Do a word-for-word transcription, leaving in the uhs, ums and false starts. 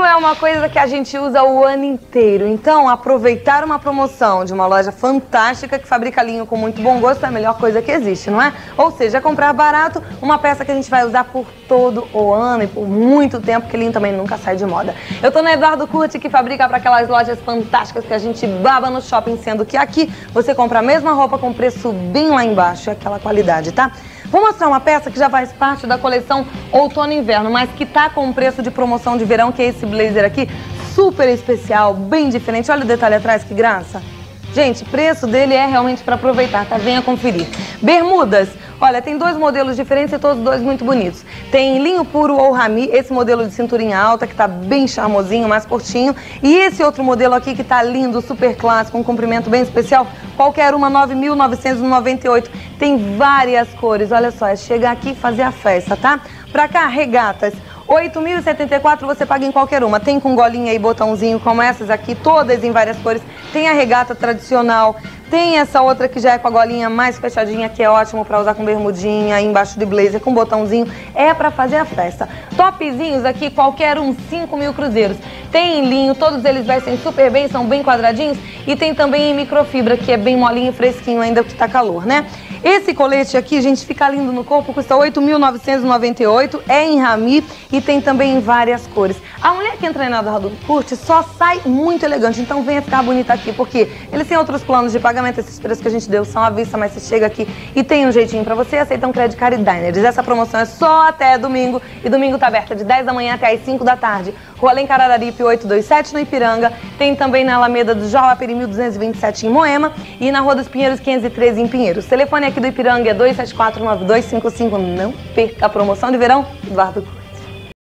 é uma coisa que a gente usa o ano inteiro. Então, aproveitar uma promoção de uma loja fantástica que fabrica linho com muito bom gosto é a melhor coisa que existe, não é? Ou seja, comprar barato, uma peça que a gente vai usar por todo o ano e por muito tempo, que linho também nunca sai de moda. Eu tô na Eduardo Curti, que fabrica para aquelas lojas fantásticas que a gente baba no shopping, sendo que aqui você compra a mesma roupa com preço bem lá embaixo, é aquela qualidade, tá? Vou mostrar uma peça que já faz parte da coleção outono e inverno, mas que tá com um preço de promoção de verão, que é esse blazer aqui, super especial, bem diferente. Olha o detalhe atrás, que graça. Gente, o preço dele é realmente para aproveitar, tá? Venha conferir. Bermudas. Olha, tem dois modelos diferentes e todos dois muito bonitos. Tem linho puro ou rami, esse modelo de cinturinha alta, que tá bem charmosinho, mais curtinho. E esse outro modelo aqui, que tá lindo, super clássico, um comprimento bem especial. Qualquer uma, nove mil novecentos e noventa e oito. Tem várias cores, olha só, é chegar aqui e fazer a festa, tá? Pra cá, regatas. oito mil e setenta e quatro você paga em qualquer uma. Tem com golinha e botãozinho, como essas aqui, todas em várias cores. Tem a regata tradicional, tem essa outra que já é com a golinha mais fechadinha, que é ótimo pra usar com bermudinha, embaixo de blazer, com botãozinho. É pra fazer a festa. Topzinhos aqui, qualquer um, cinco mil cruzeiros. Tem em linho, todos eles vestem super bem, são bem quadradinhos. E tem também em microfibra, que é bem molinho e fresquinho ainda, que tá calor, né? Esse colete aqui, gente, fica lindo no corpo, custa oito mil novecentos e noventa e oito, é em rami e tem também em várias cores. A mulher que entra na Eduardo Curti só sai muito elegante, então venha ficar bonita aqui, porque eles têm outros planos de pagamento, esses preços que a gente deu são à vista, mas você chega aqui e tem um jeitinho pra você, aceitam Credit Card e Diners. Essa promoção é só até domingo, e domingo tá aberta de dez da manhã até as cinco da tarde. Rua Alencar Araripe oitocentos e vinte e sete no Ipiranga, tem também na Alameda do Jauaperi mil duzentos e vinte e sete em Moema e na Rua dos Pinheiros quinhentos e treze em Pinheiros. O telefone aqui do Ipiranga é dois sete quatro nove dois cinco cinco. Não perca a promoção de verão Eduardo Curti.